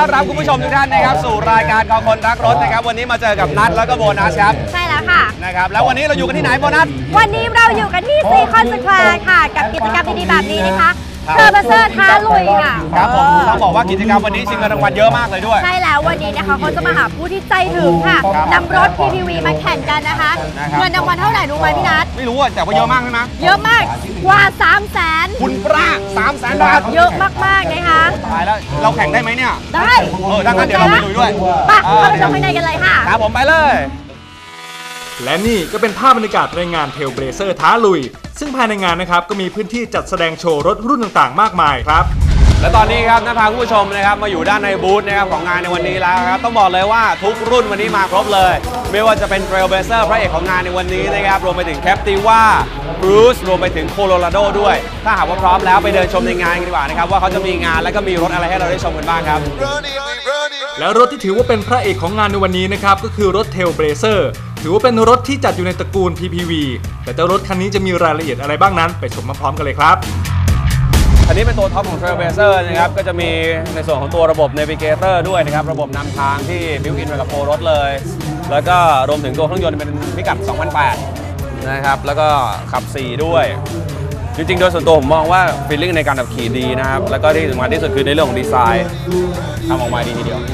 อนรับคุณผู้ชมทุกท่านนะครับสู่รายการของคนรักรถนะครับวันนี้มาเจอกับนัทแล้วก็โบนัสครับใช่แล้วค่ะนะครับแล้ววันนี้เราอยู่กันที่ไหนโบนัสวันนี้เราอยู่กันที่ซีคอนสแควร์ค่ะกับกิจกรรมดีๆแบบนี้นะคะเทอร์เบเซอร์ท้าลุยค่ะครับผมต้องบอกว่ากิจกรรมวันนี้ชิงเงินรางวัลเยอะมากเลยด้วยใช่แล้ววันนี้นะคะเขาจะมาหาผู้ที่ใจถึงค่ะนำรถ PPV มาแข่งกันนะคะเงินรางวัลเท่าไหร่รู้ไหมพี่นัทไม่รู้แต่ว่าเยอะมากใช่ไหมเยอะมากกว่า 300,000 คุณพระ300,000 บาทเยอะมากๆนะคะตายแล้วเราแข่งได้ไหมเนี่ยได้ดังนั้นเดี๋ยวเราไปลุยด้วยไปเข้าไปชมข้างในกันเลยค่ะครับผมไปเลยและนี่ก็เป็นภาพบรรยากาศในงานเทลเบรเซอร์ท้าลุยซึ่งภายในงานนะครับก็มีพื้นที่จัดแสดงโชว์รถรุ่นต่างๆมากมายครับและตอนนี้ครับพาคุณผู้ชมนะครับมาอยู่ด้านในบูธนะครับของงานในวันนี้แล้วครับต้องบอกเลยว่าทุกรุ่นวันนี้มาครบเลยไม่ว่าจะเป็น Trailblazer พระเอกของงานในวันนี้นะครับรวมไปถึง Captiva Cruise รวมไปถึง Colorado ด้วยถ้าหากว่าพร้อมแล้วไปเดินชมในงานกันดีกว่านะครับว่าเขาจะมีงานและก็มีรถอะไรให้เราได้ชมกันบ้างครับแล้วรถที่ถือว่าเป็นพระเอกของงานในวันนี้นะครับก็คือรถ Trailblazer ถือว่าเป็นรถที่จัดอยู่ในตระกูล PPV แต่เจ้ารถคันนี้จะมีรายละเอียดอะไรบ้างนั้นไปชมพร้อมๆกันเลยครับอันนี้เป็นตัวท็อปของ Trailblazer นะครับก็จะมีในส่วนของตัวระบบ Navigator ด้วยนะครับระบบนำทางที่ built in มากับตัวรถเลยแล้วก็รวมถึงตัวเครื่องยนต์เป็นพิกัด 2008 นะครับแล้วก็ขับ 4 ด้วยจริงๆโดยส่วนตัวผมมองว่า feeling ในการขับขี่ดีนะครับแล้วก็ที่สำคัญที่สุดคือในเรื่องของดีไซน์ทำออกมาดีทีเดียว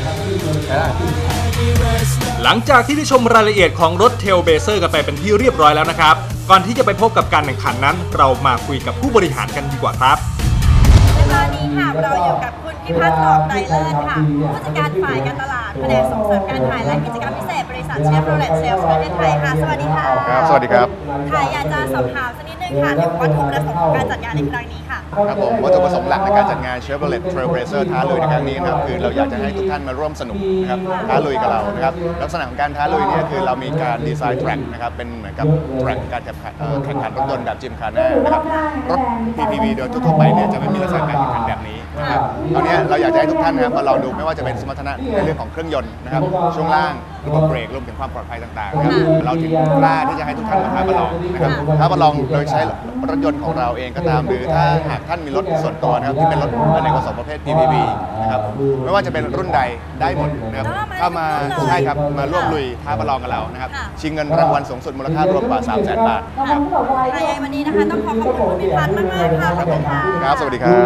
หลังจากที่ได้ชมรายละเอียดของรถ Trailblazer กันไปเป็นที่เรียบร้อยแล้วนะครับก่อนที่จะไปพบกับการแข่งขันนั้นเรามาคุยกับผู้บริหารกันดีกว่าครับตอนนี้ค่ะเราอยู่กับคุณพิพัฒน์หลอกไตรเลิศค่ะผู้จัดการฝ่ายการตลาดแผนกส่งเสริมการขายและกิจกรรมพิเศษบริษัทเชฟโรเลตเซลส์ประเทศไทยค่ะสวัสดีค่ะครับสวัสดีครับค่ะอยากจะสอบถามสักนิดนึงค่ะถึงวัตถุประสงค์ของการจัดงานในครั้งนี้ค่ะครับผมวัตถุประสงค์หลักในการจัดงาน Chevrolet Trailblazer ท้าลุยในครั้งนี้นะครับคือเราอยากจะให้ทุกท่านมาร่วมสนุกนะครับท้าลุยกับเรานะครับลักษณะของการท้าลุยเนี่ยคือเรามีการดีไซน์แทร็กนะครับเป็นเหมือนกับแทร็กการแข่งขันรถยนต์แบบจิมคาน่านะครับรถ PPV โดยทั่วไปเนี่ยจะไม่มีลักษณะการแข่งขันแบบนี้นะครับตอนนี้เราอยากจะให้ทุกท่านนะครับมาลองดูไม่ว่าจะเป็นสมรรถนะในเรื่องของเครื่องยนต์นะครับช่วงล่างระบบเบรกรวมถึงความปลอดภัยต่างๆนะครับเราถึงกล้าที่จะให้ทุกท่านมาท้าประลองนะครับท้าประลองโดยใช้รถยนต์ของเราเองก็ตามหรือถ้าหากท่านมีรถส่วนตัวนะครับที่เป็นรถอเนกประสงค์ประเภท PPV นะครับไม่ว่าจะเป็นรุ่นใดได้หมดนะครับเข้ามาใช่ครับมาร่วมลุยท้าประลองกับเรานะครับชิงเงินรางวัลสูงสุดมูลค่ารวมกว่า 300,000 บาทครับวันนี้นะคะต้องขอบคุณคุณพิพัฒน์มากๆค่ะขอบคุณค่ะครับสวัสดีครับ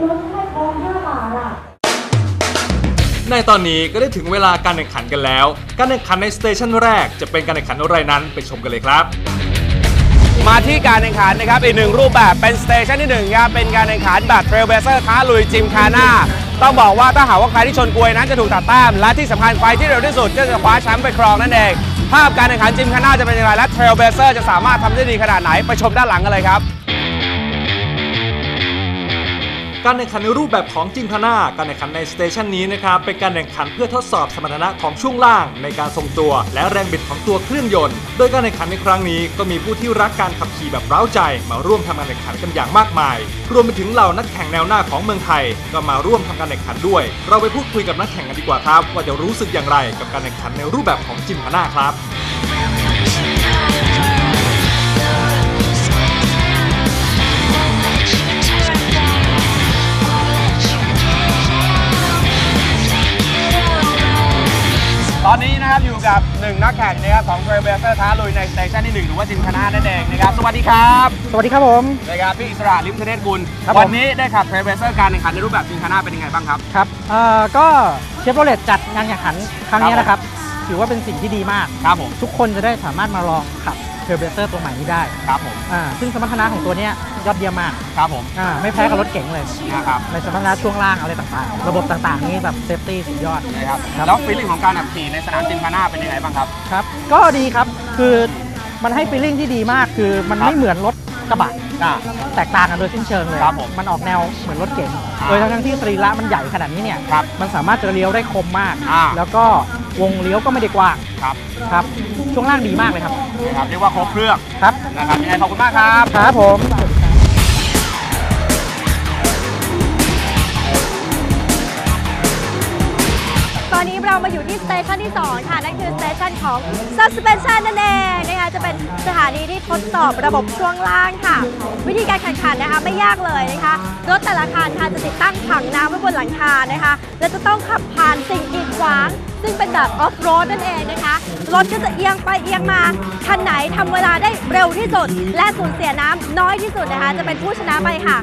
ในตอนนี้ก็ได้ถึงเวลาการแข่งขันกันแล้วการแข่งขันในสเตชันแรกจะเป็นการแข่งขันอะไรนั้นไปชมกันเลยครับมาที่การแข่งขันนะครับอีกหนึ่งรูปแบบเป็นสเตชันที่1ครับเป็นการแข่งขันแบบ Trailblazer ท้าลุยจิมคาน่าต้องบอกว่าถ้าหากว่าใครที่ชนกลวยนั้นจะถูกตัดแต้มและที่สำคัญใครที่เร็วที่สุดก็จะคว้าแชมป์ไปครองนั่นเองภาพการแข่งขันจิมคาน่าจะเป็นอย่างไรและ Trailblazer จะสามารถทำได้ดีขนาดไหนไปชมด้านหลังกันเลยครับการแข่งขันในรูปแบบของจิมคาน่าการแข่งขันในสเตชันนี้นะครับเป็นการแข่งขันเพื่อทดสอบสมรรถนะของช่วงล่างในการทรงตัวและแรงบิดของตัวเครื่องยนต์โดยการแข่งขันในครั้งนี้ก็มีผู้ที่รักการขับขี่แบบเร้าใจมาร่วมทำการแข่งขันกันอย่างมากมายรวมไปถึงเหล่านักแข่งแนวหน้าของเมืองไทยก็มาร่วมทำการแข่งขันด้วยเราไปพูดคุยกับนักแข่งกันดีกว่าครับว่าจะรู้สึกอย่างไรกับการแข่งขันในรูปแบบของจิมคาน่าครับตอนนี้นะครับอยู่กับ1นักแข่งนะครับของ Trailblazer ท้าลุยในสเตชันที่1หรือว่าจิมคาน่านั่นเองนะครับสวัสดีครับสวัสดีครับผมนะครับพี่อิสระลิมเทเนศกุลวันนี้ได้ขับ Trailblazer การแข่งขันในรูปแบบจิมคาน่าเป็นยังไงบ้างครับครับก็เชฟโรเลตจัดงานแข่งขันครั้งนี้นะครับถือว่าเป็นสิ่งที่ดีมากครับผมทุกคนจะได้สามารถมาลองขับTrailblazer ตัวใหม่นี้ได้ครับผมซึ่งสมรรถนะของตัวนี้ยอดเยี่ยมมากครับผมไม่แพ้กับรถเก๋งเลยนะครับในสมรรถนะช่วงล่างอะไรต่างๆระบบต่างๆนี้แบบเซฟตี้สุดยอดนะครับแล้วฟีลลิ่งของการขับขี่ในสนามจิมคาน่าเป็นยังไงบ้างครับครับก็ดีครับคือมันให้ฟีลลิ่งที่ดีมากคือมันไม่เหมือนรถกระบะแตกต่างกันโดยสิ้นเชิงเลยมันออกแนวเหมือนรถเก๋งโดยทั้งที่สรีระมันใหญ่ขนาดนี้เนี่ยมันสามารถจะเลี้ยวได้คมมากแล้วก็วงเลี้ยวก็ไม่ได้กว้างครับช่วงล่างดีมากเลยครับเรียกว่าครบเครื่องครับนะครับยังไงขอบคุณมากครับครับผมตอนนี้เรามาอยู่ที่สเตชันที่2ค่ะนั่นคือสเตชันของ Suspension นั่นเองนะคะจะเป็นสถานีที่ทดสอบระบบช่วงล่างค่ะวิธีการแข่งขันนะคะไม่ยากเลยนะคะรถแต่ละคันค่ะจะติดตั้งถังน้ำไว้บนหลังคานะคะและจะต้องขับผ่านสิ่งกีดขวางซึ่งเป็นแบบออฟโรดนั่นเองนะคะรถก็จะเอียงไปเอียงมาคันไหนทำเวลาได้เร็วที่สุดและสูญเสียน้ำน้อยที่สุดนะคะจะเป็นผู้ชนะไปค่ะ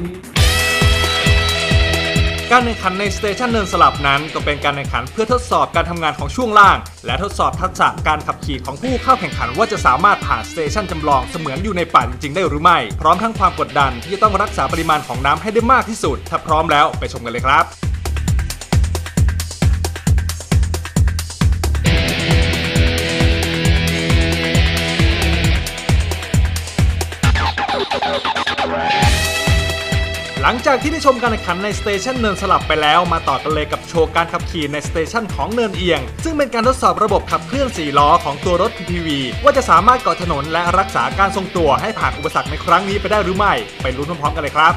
การแข่งขันในสเตชันเนินสลับนั้นก็เป็นการแข่งขันเพื่อทดสอบการทำงานของช่วงล่างและทดสอบทักษะการขับขี่ของผู้เข้าแข่งขันว่าจะสามารถผ่านสเตชันจำลองเสมือนอยู่ในป่าจริงๆได้หรือไม่พร้อมทั้งความกดดันที่จะต้องรักษาปริมาณของน้ำให้ได้มากที่สุดถ้าพร้อมแล้วไปชมกันเลยครับหลังจากที่ได้ชมการแข่งขันในสเตชันเนินสลับไปแล้วมาต่อกันเลยกับโชว์การขับขี่ในสเตชันของเนินเอียงซึ่งเป็นการทดสอบระบบขับเคลื่อน4ล้อของตัวรถ PPV ว่าจะสามารถเกาะถนนและรักษาการทรงตัวให้ผ่านอุปสรรคในครั้งนี้ไปได้หรือไม่ไปลุ้นพร้อมๆกันเลยครับ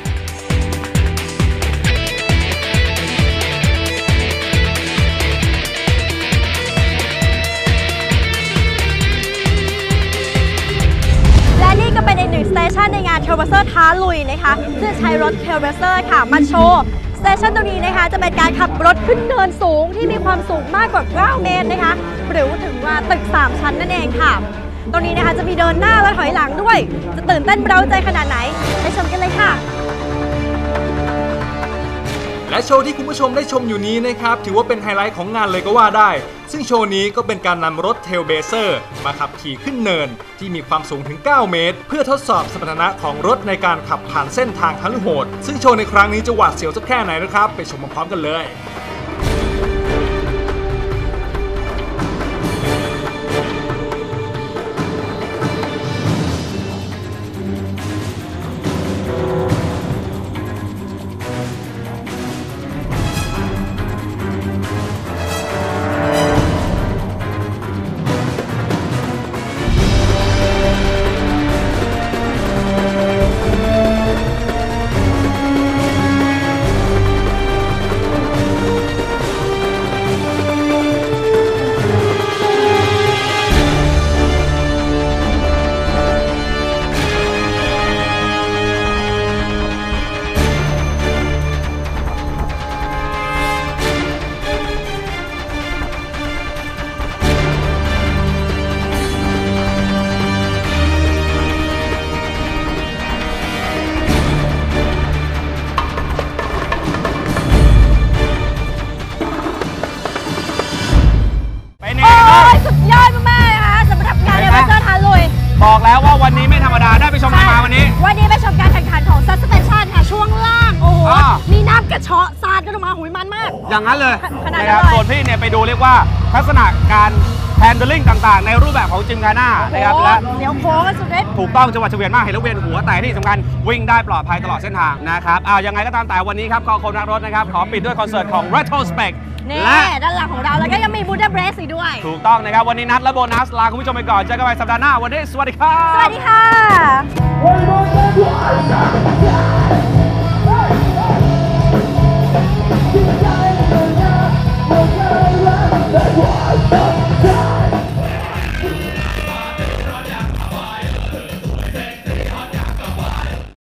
ก็เป็นอีกหนึ่งสเตชันในงาน Trailblazer ท้าลุยนะคะซึ่งใช้รถ Trailblazer ค่ะมาโชว์สเตชันตรงนี้นะคะจะเป็นการขับรถขึ้นเนินสูงที่มีความสูงมากกว่า9เมตรนะคะหรือถึงว่าตึก3ชั้นนั่นเองค่ะตรงนี้นะคะจะมีเดินหน้าและถอยหลังด้วยจะตื่นเต้นเร้าใจขนาดไหนไปชมกันเลยค่ะและโชว์ที่คุณผู้ชมได้ชมอยู่นี้นะครับถือว่าเป็นไฮไลท์ของงานเลยก็ว่าได้ซึ่งโชว์นี้ก็เป็นการนำรถ Trailblazer มาขับขี่ขึ้นเนินที่มีความสูงถึง9เมตรเพื่อทดสอบสมรรถนะของรถในการขับผ่านเส้นทางหันโหดซึ่งโชว์ในครั้งนี้จะหวาดเสียวสักแค่ไหนนะครับไปชมพร้อมๆกันเลยบอกแล้วว่าวันนี้ไม่ธรรมดาได้ไปชมกันมาวันนี้ไปชมการแข่งขันของ Suspension ค่ะช่วงล่างโอ้โหมีน้ำกระเชาะซาดกันออกมาหุยมันมากอย่างนั้นเลยนะครับส่วนพี่เนี่ยไปดูเรียกว่าลักษณะการแฮนด์ลิ่งต่างๆในรูปแบบของจิมคาน่านะครับและเดี๋ยวโค้งกันสุดฤทธิ์ถูกต้องจังหวัดเฉวียนมากเห็นแล้วเวียนหัวแต่ที่สำคัญวิ่งได้ปลอดภัยตลอดเส้นทางนะครับยังไงก็ตามแต่วันนี้ครับคนรักรถนะครับขอปิดด้วยคอนเสิร์ตของ Retrospect และด้านหลังของเราแล้วก็ยังมีบูดาเบรสอีกด้วยถูกต้องนะครับวันนี้นัดและโบนัสลาคุณผู้ชมไปก่อนเจอกันใหม่สัปดาห์หน้าวันนี้สวัสดีครับสวัสดีค่ะ